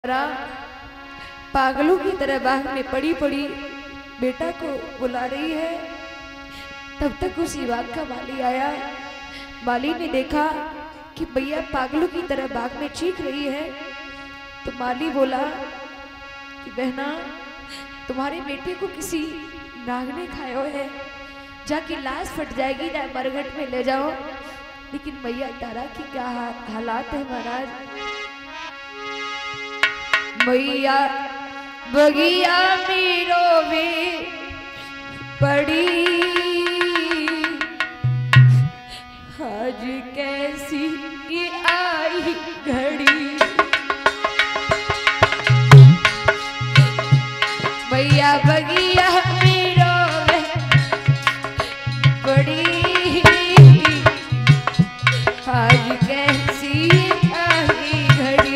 पागलों की तरह बाग में पड़ी पड़ी बेटा को बुला रही है। तब तक उसी बाग का माली आया। माली ने देखा कि भैया पागलों की तरह बाग में चीख रही है, तो माली बोला कि बहना, तुम्हारे बेटे को किसी नाग ने खाया है, जाके लाश फट जाएगी ना, मरघट में ले जाओ। लेकिन मैया तारा की क्या हालात है महाराज। मैया बगिया मीरो में पड़ी, आज कैसी ये आई घड़ी। मैया बगिया मीरो में पड़ी, आज कैसी आई घड़ी।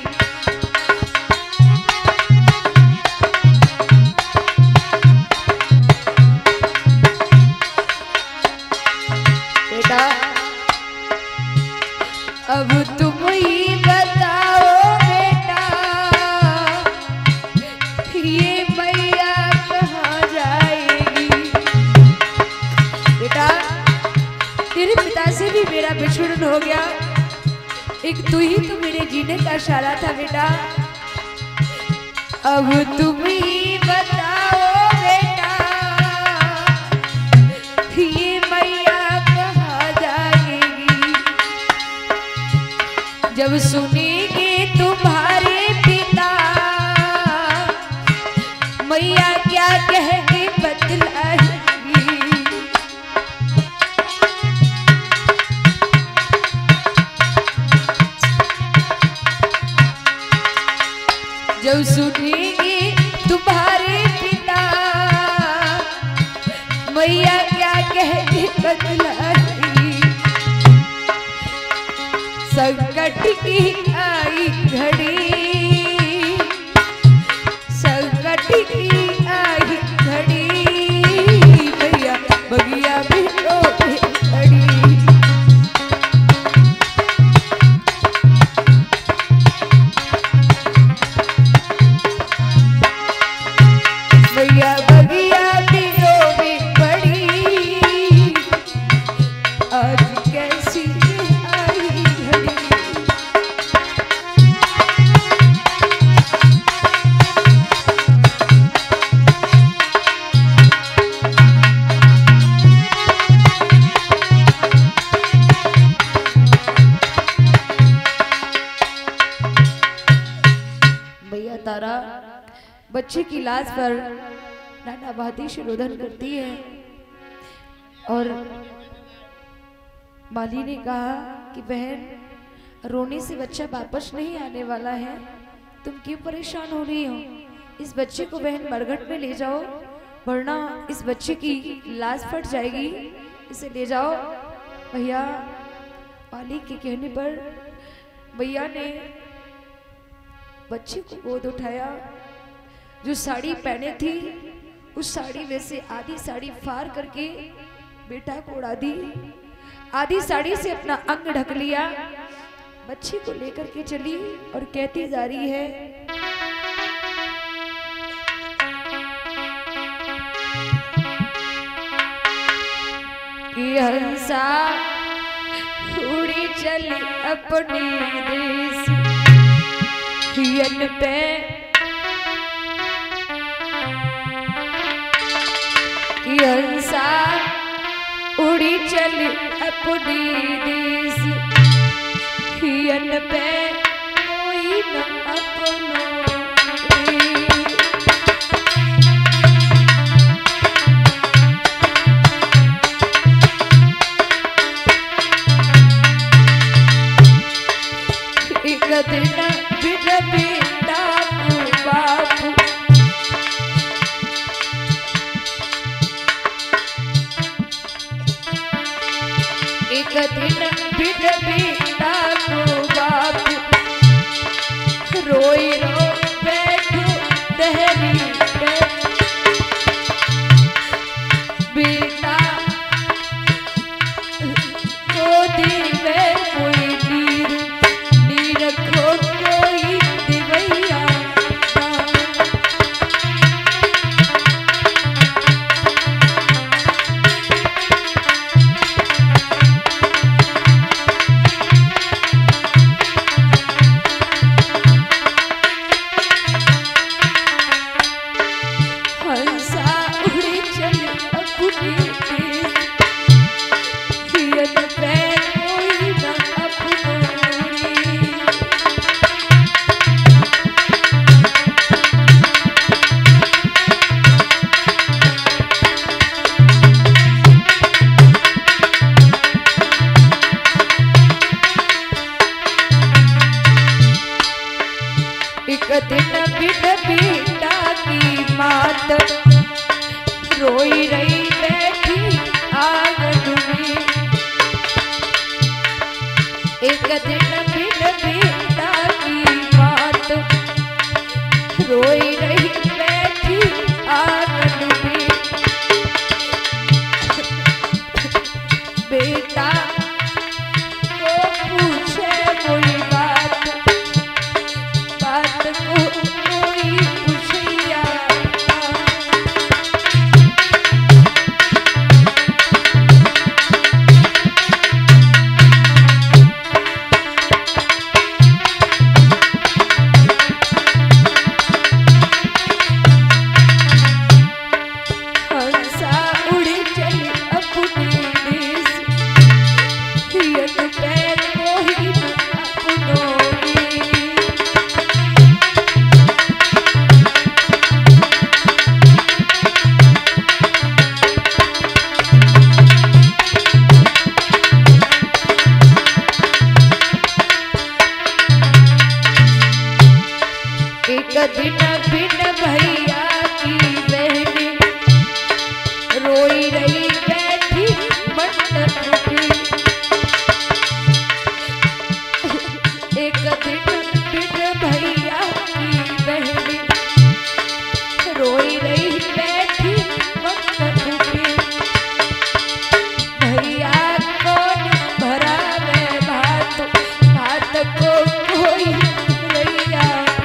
अब तुम ही बताओ बेटा, ये मैया कहाँ जाएगी। बेटा, तेरे पिता से भी मेरा बिछुड़न हो गया, एक तू ही तो मेरे जीने का इशारा था बेटा। अब तुम ही बताओ बेटा, ये मैया कहाँ जाएगी। जब सुनेंगे तुम्हारे पिता, मैया क्या कह के बतलाएगी। जब सुनेंगे तुम्हारे पिता, मैया क्या कह के बतलाएगी। संकट की आई घड़ी, संकट की आई घड़ी, भैया बगिया भी रो खड़ी। भैया बगिया भी रो पड़ी, आज कैसी आई घड़ी। भैया तारा बच्चे की लाश पर नानाभाती से रोदन करती है और माली ने कहा कि बहन, रोने से बच्चा वापस नहीं आने वाला है, तुम क्यों परेशान हो रही हो। इस बच्चे को बहन मरघट में ले जाओ, वरना इस बच्चे की लाश फट जाएगी, इसे ले जाओ। भैया माली के कहने पर भैया ने बच्चे को गोद उठाया। जो साड़ी पहने थी उस साड़ी में से आधी साड़ी फाड़ करके बेटा को उड़ा दी, आधी साड़ी से अपना अंग ढक लिया, बच्ची को लेकर के चली और कहती जा रही है, कि हंसा उड़ी चली अपने देश हियन पे, कि हंसा उड़ी चली अपनी देश हियन पे, कोई न अपनो एक दिन बिन बेटा को बापू, एक दिन बिन बेटा को बापू, रोई रो बैठो दहरी बेटा, गोदी में कोई नीर, नीर को कोई दिवैया एक दिन बिन बेटा की मात रोई रही बैठी आंगन में। एक दिन बिन बेटा की मात रोई रही बैठी आंगन में। बेटा को पूछे कोई बात, बात को कोई पूछिया। हंसा उड़ चली अपने देश, हियन पैर कोई अपनों ने। एक दिन बिन भैया की बहनी रोई रही बैठी मंडप पे। एक दिन बिन भैया की बहनी रोई रही बैठी मंडप पे। भैया कौन भरावे भात, भात को कोई रैया।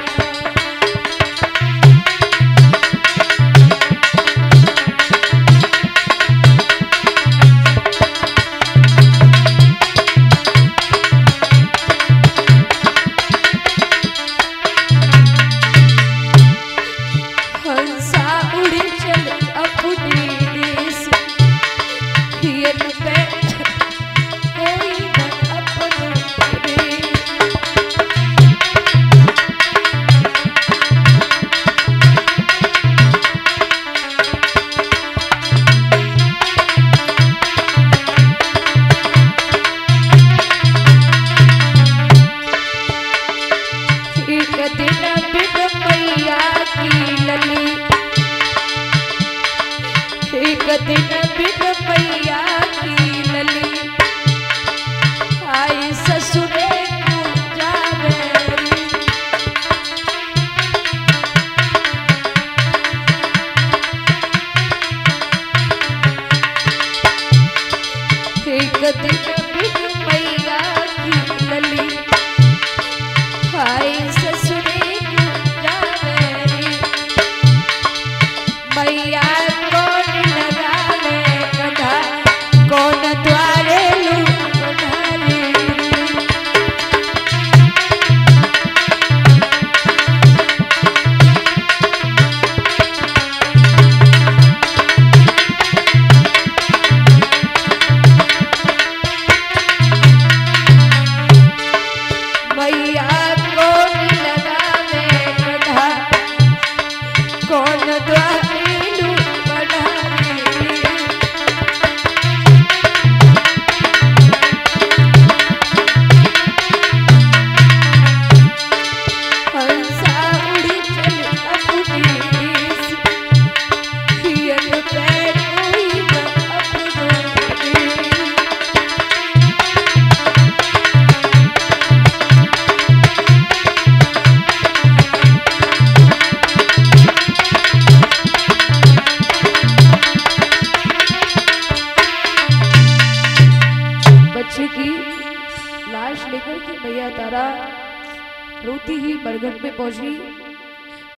हंसा उड़ चल अपने देश, हियन पे कोई न अपनों ने। एक दिन बिन मैया की लली, एक दिन बिन मैया की लली आई ससुरे को जावेरी। एक दिन बिन मैया की लली आई ससुरे को जावेरी। मैया कौन लगावे गधा, कौन द्वारे लू गधारी। मैया कौन लगावे गधा, कौन द्वारे लू गधारी। हंसा उड़ चल अपने देश, हियन पैर कोई न अपनों ने। बच्चे की लाश लेकर के मैया तारा रोती ही बरगद में पहुंची।